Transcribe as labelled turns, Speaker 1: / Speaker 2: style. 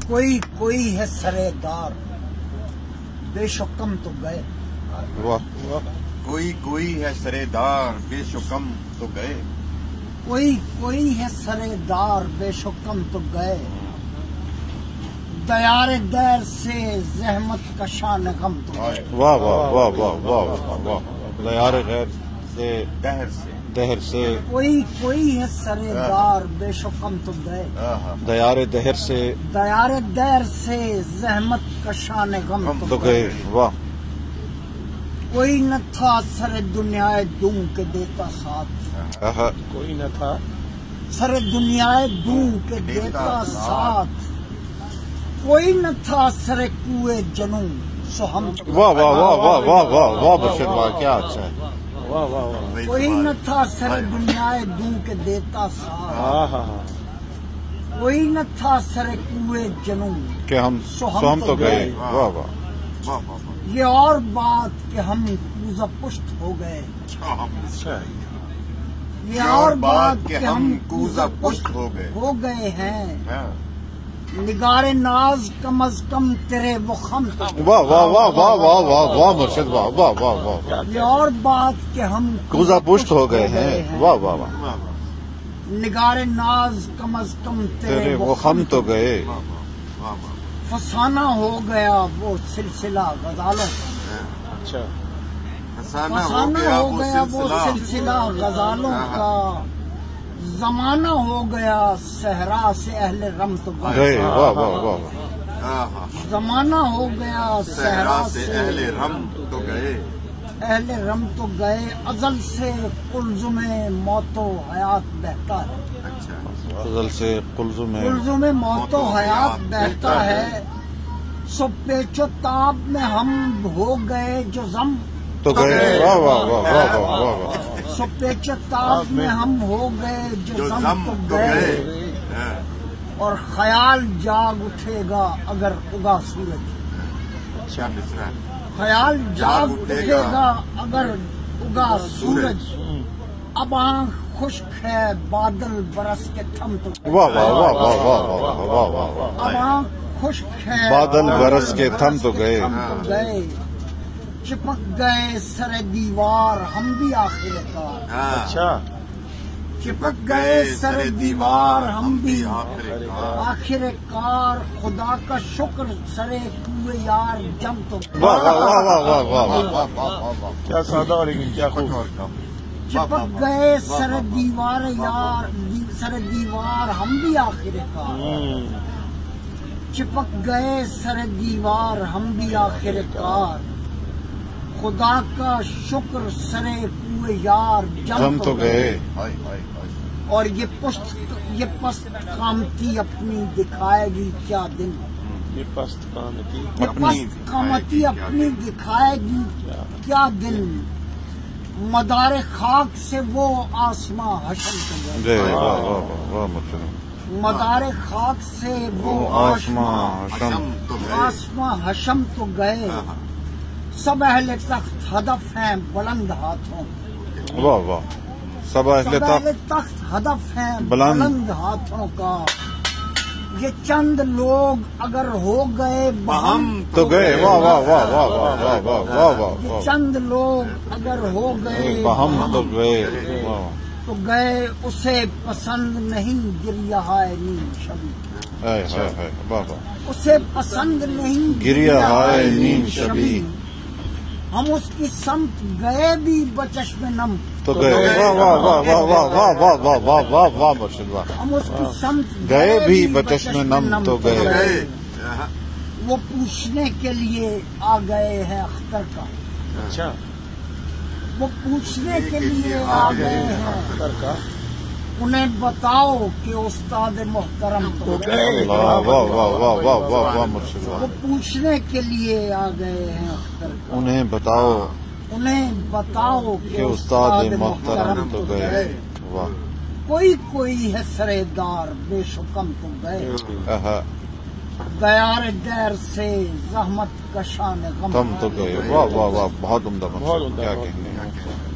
Speaker 1: کوئی ہے سرے دار بے شکم تو گئے.
Speaker 2: واہ. کوئی ہے سرے دار بے شکم تو گئے.
Speaker 1: کوئی ہے سرے دار بے شکم تو گئے. دیار دیر سے زحمت کشان غم تو گئے.
Speaker 3: واہ واہ واہ واہ واہ واہ. دیار غیر سے دہر سے
Speaker 1: کوئی ہے سرے دار بے شکم تو گئے.
Speaker 3: دیار دہر سے
Speaker 1: دیر سے زحمت کشان غم
Speaker 3: تو گئے. واہ.
Speaker 1: کوئی نہ تھا سر دنیا دوں کے دیتا ساتھ.
Speaker 3: کوئی نہ تھا
Speaker 1: سر دنیا دوں کے دیتا ساتھ. کوئی نہ تھا سر کوئے جنوں سو ہم.
Speaker 3: واہ واہ واہ واہ واہ واہ واہ مرشد واہ کیا اچھا ہے. واہ واہ واہ.
Speaker 1: کوئی نہ تھا سر دنیا دوں کے دیتا ساتھ. کوئی نہ تھا سر کوئے جنوں
Speaker 3: کہ ہم تو گئے. واہ واہ.
Speaker 1: یہ اور بات کہ ہم کوزہ پشت ہو گئے. یہ اور بات کہ ہم کوزہ پشت ہو گئے ہیں. نگار ناز کم از کم تیرے وہ خم.
Speaker 3: واہ واہ واہ واہ واہ واہ واہ مرشد واہ واہ واہ واہ.
Speaker 1: یہ اور بات کہ ہم
Speaker 3: کوزہ پشت ہو گئے ہیں. واہ واہ واہ.
Speaker 1: نگار ناز کم از کم
Speaker 3: تیرے وہ خم تو گئے.
Speaker 1: فسانہ ہو گیا وہ سلسلہ غزالوں.
Speaker 3: اچھا.
Speaker 1: فسانہ ہو گیا وہ سلسلہ غزالوں کا. زمانہ ہو گیا صحرا سے اہل رم تو گئے.
Speaker 3: واہ واہ واہ.
Speaker 1: زمانہ ہو گیا صحرا سے
Speaker 2: اہل رم تو گئے.
Speaker 1: اہل رم تو گئے. ازل سے قلزم موت و حیات بہتا ہے.
Speaker 3: ازل سے قلزم
Speaker 1: موت و حیات بہتا ہے. سو پیچ و تاب میں ہم ہو گئے جو زم
Speaker 3: تو گئے. واہ واہ واہ واہ واہ واہ.
Speaker 1: سو پیچ و تاب میں ہم ہو گئے جو زم تو گئے. اور خیال جاگ اٹھے گا اگر اگا سورج. خیال جاگ اٹھے گا اگر اگا سورج. اب آنکھ خشک ہے بادل برس کے تھم تو.
Speaker 3: واہ واہ واہ واہ واہ واہ واہ.
Speaker 1: اب آنکھ خشک ہے
Speaker 3: بادل برس کے تھم تو گئے.
Speaker 1: چپک گئے سر دیوار ہم بھی آخر کار.
Speaker 3: اچھا.
Speaker 1: چپک گئے سر دیوار ہم بھی آخر کار. خدا کا شکر سرے کوئے یار جم تو.
Speaker 3: واہ واہ واہ واہ واہ واہ. کیا سادہ اور کیا خوب.
Speaker 1: چپک گئے سر دیوار یار سر دیوار ہم بھی آخر کار. چپک گئے سر دیوار ہم بھی آخر کار. خدا کا شکر سرے کوئے یار جم تو گئے. اور یہ پست قامتی اپنی دکھائے گی کیا دن.
Speaker 3: یہ پست
Speaker 1: قامتی اپنی دکھائے گی کیا دن. مدار خاک سے وہ آسماں حشم تو گئے. مدار خاک سے وہ آسماں حشم تو گئے. سب اہل تخت ہدف ہیں بلند ہاتھوں.
Speaker 3: واہ واہ. سب اہل
Speaker 1: تخت ہدف ہیں بلند ہاتھوں کا. یہ چند لوگ اگر ہو گئے بہم
Speaker 3: تو گئے. واہ واہ واہ واہ واہ واہ واہ واہ.
Speaker 1: یہ چند لوگ اگر ہو گئے
Speaker 3: بہم تو گئے.
Speaker 1: تو گئے. اسے پسند نہیں گریہ ہائے نیم شبی. اسے پسند نہیں
Speaker 3: گریہ ہائے نیم شبی.
Speaker 1: ہم اس کی سمت گئے بھی بچشم نم
Speaker 3: تو گئے. واہ واہ واہ واہ واہ واہ واہ واہ واہ واہ مرشد واہ.
Speaker 1: ہم اس کی سمت
Speaker 3: گئے بھی بچشم نم تو گئے.
Speaker 1: وہ پوچھنے کے لیے آ گئے ہیں اختر کا.
Speaker 3: اچھا.
Speaker 1: وہ پوچھنے کے لیے آ گئے ہیں اختر کا. انہیں بتاؤ کہ استاد محترم تو گئے.
Speaker 3: واہ واہ واہ واہ واہ واہ واہ مرشد واہ.
Speaker 1: وہ پوچھنے کے لیے آ گئے ہیں اختر کا.
Speaker 3: انہیں بتاؤ کہ استاد محترم تو گئے. واہ.
Speaker 1: کوئی ہے سرے دار بے شکم تو گئے. دیار دیر سے زحمت کشان غم
Speaker 3: تو گئے. واہ واہ واہ. بہت عمدہ. کیا کہیں گے.